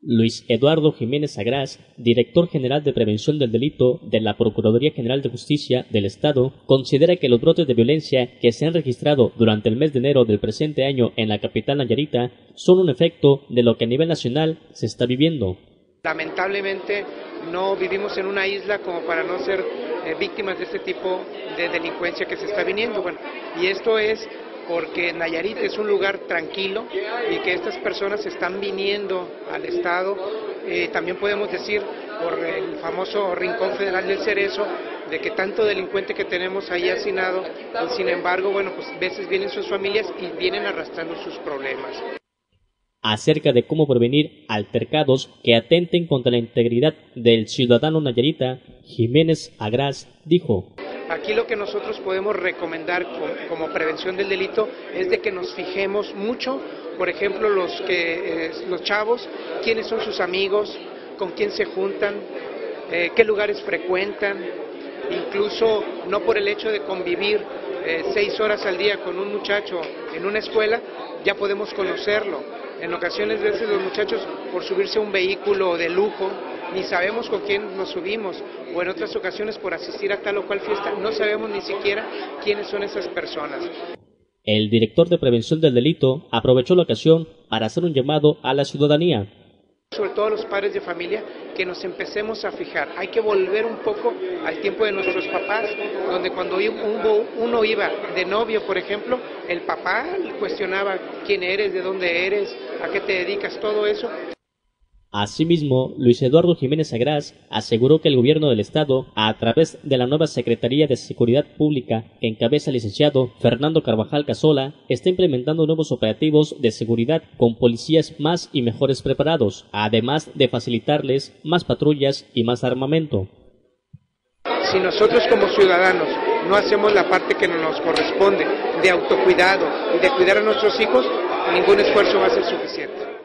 Luis Eduardo Jiménez Agraz, director general de Prevención del Delito de la Procuraduría General de Justicia del Estado, considera que los brotes de violencia que se han registrado durante el mes de enero del presente año en la capital nayarita son un efecto de lo que a nivel nacional se está viviendo. Lamentablemente no vivimos en una isla como para no ser víctimas de este tipo de delincuencia que se está viniendo. Y esto es porque Nayarit es un lugar tranquilo y que estas personas están viniendo al estado, también podemos decir por el famoso Rincón Federal del Cerezo, de que tanto delincuente que tenemos ahí hacinado, y sin embargo, pues a veces vienen sus familias y vienen arrastrando sus problemas. Acerca de cómo prevenir altercados que atenten contra la integridad del ciudadano nayarita, Jiménez Agraz dijo: Aquí lo que nosotros podemos recomendar como prevención del delito es de que nos fijemos mucho, por ejemplo, los chavos, quiénes son sus amigos, con quién se juntan, qué lugares frecuentan, incluso no por el hecho de convivir 6 horas al día con un muchacho en una escuela, ya podemos conocerlo. En ocasiones, veces los muchachos, por subirse a un vehículo de lujo, ni sabemos con quién nos subimos, o en otras ocasiones por asistir a tal o cual fiesta, no sabemos ni siquiera quiénes son esas personas. El director de Prevención del Delito aprovechó la ocasión para hacer un llamado a la ciudadanía. Sobre todo a los padres de familia, que nos empecemos a fijar. Hay que volver un poco al tiempo de nuestros papás, donde cuando uno iba de novio, por ejemplo, el papá cuestionaba quién eres, de dónde eres, a qué te dedicas, todo eso. Asimismo, Luis Eduardo Jiménez Agraz aseguró que el gobierno del estado, a través de la nueva Secretaría de Seguridad Pública que encabeza el licenciado Fernando Carvajal Casola, está implementando nuevos operativos de seguridad con policías más y mejores preparados, además de facilitarles más patrullas y más armamento. Si nosotros como ciudadanos no hacemos la parte que nos corresponde de autocuidado y de cuidar a nuestros hijos, ningún esfuerzo va a ser suficiente.